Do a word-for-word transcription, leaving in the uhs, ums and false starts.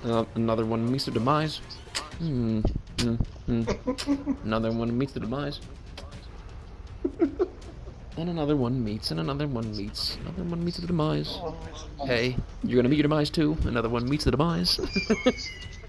Uh, another one meets the demise. Hmm. Hmm. Hmm. Another one meets the demise. And another one meets, and another one meets. Another one meets the demise. Hey, you're gonna meet your demise too. Another one meets the demise.